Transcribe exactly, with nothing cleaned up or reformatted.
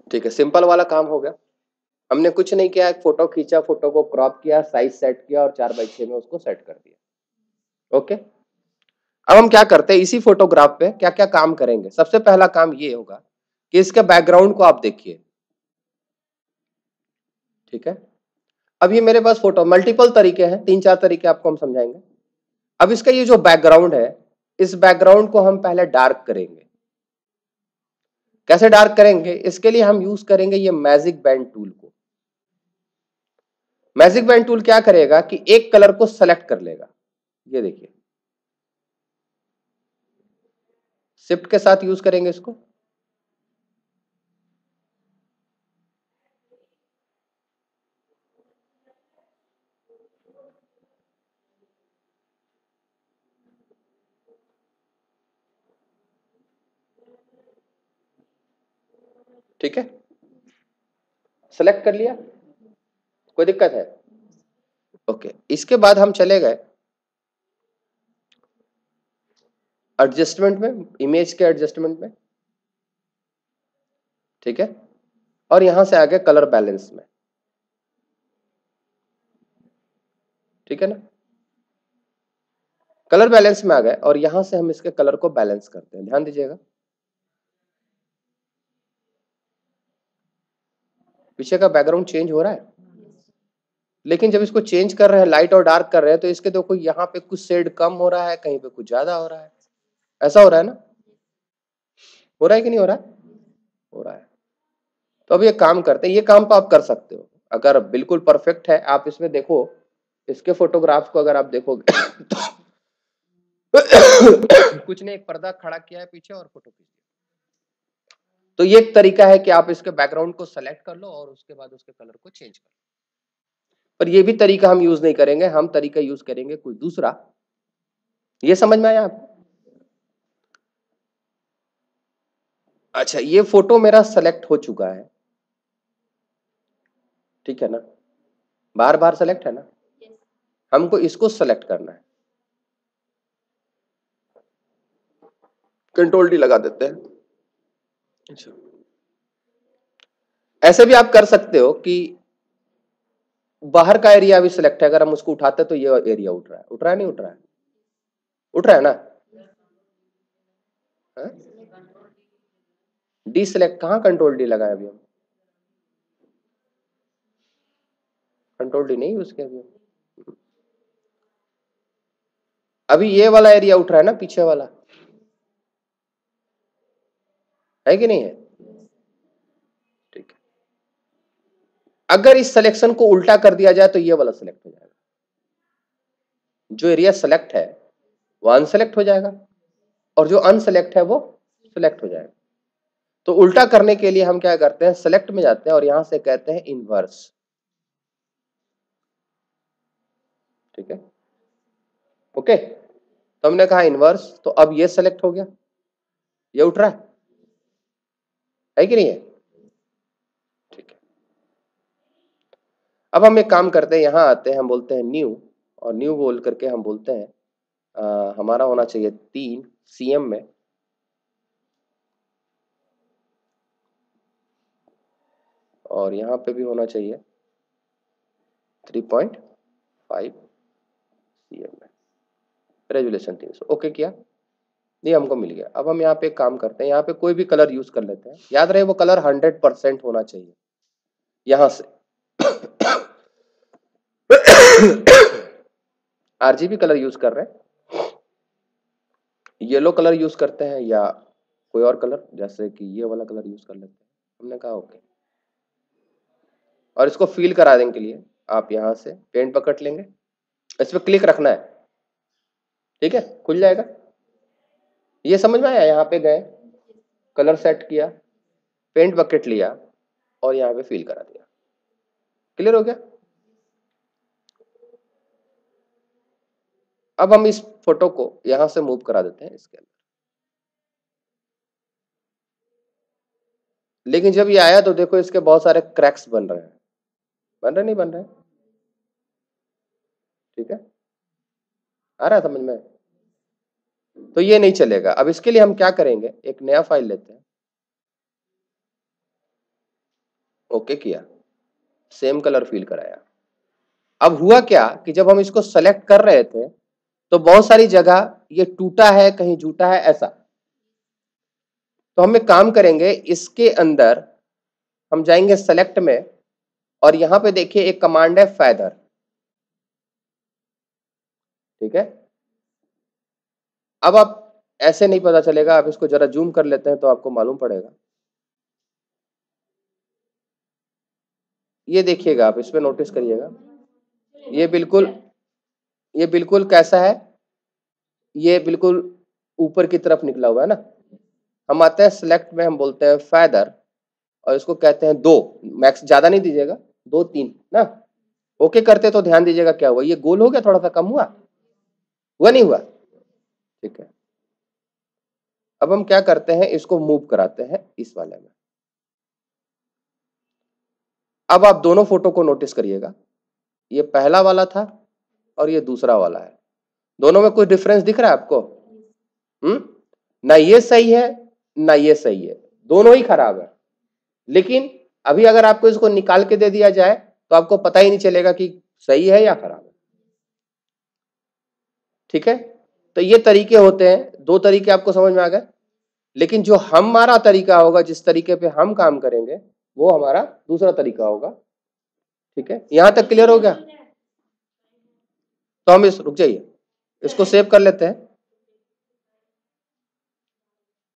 ठीक है, सिंपल वाला काम हो गया। हमने कुछ नहीं किया, एक फोटो खींचा, फोटो को क्रॉप किया, साइज सेट किया और चार बाई छह में उसको सेट कर दिया। ओके, अब हम क्या करते हैं, इसी फोटोग्राफ पे क्या क्या काम करेंगे। सबसे पहला काम ये होगा कि इसके बैकग्राउंड को आप देखिए। ठीक है, अब ये मेरे पास फोटो, मल्टीपल तरीके हैं, तीन चार तरीके आपको हम समझाएंगे। अब इसका ये जो बैकग्राउंड है, इस बैकग्राउंड को हम पहले डार्क करेंगे। कैसे डार्क करेंगे, इसके लिए हम यूज करेंगे ये मैजिक बैंड टूल को। मैजिक बैंड टूल क्या करेगा कि एक कलर को सेलेक्ट कर लेगा। ये देखिए, शिफ्ट के साथ यूज करेंगे इसको। ठीक है, सेलेक्ट कर लिया, कोई दिक्कत है? ओके, इसके बाद हम चले गए एडजस्टमेंट में, इमेज के एडजस्टमेंट में। ठीक है, और यहां से आगे कलर बैलेंस में। ठीक है ना, कलर बैलेंस में आ गए और यहां से हम इसके कलर को बैलेंस करते हैं। ध्यान दीजिएगा, पीछे का बैकग्राउंड चेंज हो रहा है, लेकिन जब इसको चेंज कर रहे हैं, लाइट और डार्क कर रहे हैं, तो इसके देखो यहाँ पे कुछ शेड कम हो रहा है, कहीं पे कुछ ज्यादा हो रहा है। ऐसा हो रहा है ना, हो रहा है कि नहीं हो रहा है? हो रहा है। तो अब ये काम करते हैं, ये काम तो आप कर सकते हो अगर बिल्कुल परफेक्ट है। आप इसमें देखो, इसके फोटोग्राफ्स को अगर आप देखोगे तो कुछ नहीं, एक पर्दा खड़ा किया है पीछे और फोटो खींच दिया। तो ये एक तरीका है कि आप इसके बैकग्राउंड को सेलेक्ट कर लो और उसके बाद उसके कलर को चेंज कर लो। पर ये भी तरीका हम यूज नहीं करेंगे, हम तरीका यूज करेंगे कुछ दूसरा। ये समझ में आया आपको? अच्छा, ये फोटो मेरा सेलेक्ट हो चुका है, ठीक है ना, बार बार सेलेक्ट है ना, हमको इसको सेलेक्ट करना है। कंट्रोल डी लगा देते हैं। अच्छा, ऐसे भी आप कर सकते हो कि बाहर का एरिया भी सिलेक्ट है, अगर हम उसको उठाते तो ये एरिया उठ रहा है, उठ रहा है नहीं उठ रहा है? उठ रहा है ना। डी सिलेक्ट कहाँ, कंट्रोल डी लगाए अभी हम, कंट्रोल डी नहीं यूज किया अभी हम। अभी ये वाला एरिया उठ रहा है ना, पीछे वाला, है कि नहीं है? ठीक है, अगर इस सिलेक्शन को उल्टा कर दिया जाए तो ये वाला सिलेक्ट हो जाएगा। जो एरिया सेलेक्ट है वो अनसेलेक्ट हो जाएगा और जो अनसेलेक्ट है वो सिलेक्ट हो जाएगा। तो उल्टा करने के लिए हम क्या करते हैं, सेलेक्ट में जाते हैं और यहां से कहते हैं इनवर्स। ठीक है, ओके, तो हमने कहा इनवर्स, तो अब ये सेलेक्ट हो गया, ये उठ रहा है है कि नहीं है? ठीक है, अब हम एक काम करते हैं, यहां आते हैं, हम बोलते हैं न्यू, और न्यू बोल करके हम बोलते हैं आ, हमारा होना चाहिए तीन सीएम में, और यहाँ पे भी होना चाहिए थ्री पॉइंट फाइव सीएम में, रेजुलेशन तीन सौ। ओके किया, ये हमको मिल गया। अब हम यहाँ पे काम करते हैं, यहाँ पे कोई भी कलर यूज कर लेते हैं। याद रहे वो कलर हंड्रेड परसेंट होना चाहिए। यहां से आरजीबी कलर यूज कर रहे हैं, येलो कलर यूज करते हैं या कोई और कलर, जैसे कि ये वाला कलर यूज कर लेते हैं। हमने कहा ओके, और इसको फील करा देने के लिए आप यहां से पेंट बकेट लेंगे, इस पर क्लिक रखना है, ठीक है, खुल जाएगा। ये समझ में आया? यहाँ पे गए, कलर सेट किया, पेंट बकेट लिया और यहाँ पे फील करा दिया। क्लियर हो गया? अब हम इस फोटो को यहां से मूव करा देते हैं इसके अंदर, लेकिन जब ये आया तो देखो इसके बहुत सारे क्रैक्स बन रहे हैं, बन रहे नहीं बन रहे? ठीक है, आ रहा है समझ में? तो ये नहीं चलेगा। अब इसके लिए हम क्या करेंगे, एक नया फाइल लेते हैं, ओके किया, सेम कलर फील कराया। अब हुआ क्या कि जब हम इसको सेलेक्ट कर रहे थे तो बहुत सारी जगह ये टूटा है, कहीं जूटा है, ऐसा। तो हम एक काम करेंगे, इसके अंदर हम जाएंगे सेलेक्ट में और यहां पे देखिए एक कमांड है फेदर, ठीक है। अब आप ऐसे नहीं पता चलेगा, आप इसको जरा जूम कर लेते हैं तो आपको मालूम पड़ेगा। ये देखिएगा, आप इस पे नोटिस करिएगा, ये बिल्कुल ये बिल्कुल कैसा है, ये बिल्कुल ऊपर की तरफ निकला हुआ है ना। हम आते हैं सिलेक्ट में, हम बोलते हैं फेदर और इसको कहते हैं दो, मैक्स ज्यादा नहीं दीजिएगा, दो तीन ना। ओके करते तो ध्यान दीजिएगा क्या हुआ, ये गोल हो गया, थोड़ा सा कम हुआ, हुआ नहीं हुआ, ठीक है। अब हम क्या करते हैं, इसको मूव कराते हैं इस वाले में। अब आप दोनों फोटो को नोटिस करिएगा, ये पहला वाला था और ये दूसरा वाला है, दोनों में कोई डिफरेंस दिख रहा है आपको? हम्म ना ये सही है ना ये सही है, दोनों ही खराब है। लेकिन अभी अगर आपको इसको निकाल के दे दिया जाए तो आपको पता ही नहीं चलेगा कि सही है या खराब है, ठीक है। तो ये तरीके होते हैं, दो तरीके आपको समझ में आ गए। लेकिन जो हमारा तरीका होगा, जिस तरीके पे हम काम करेंगे, वो हमारा दूसरा तरीका होगा, ठीक है। यहां तक क्लियर हो गया? तो हम इस रुक जाइए, इसको सेव कर लेते हैं।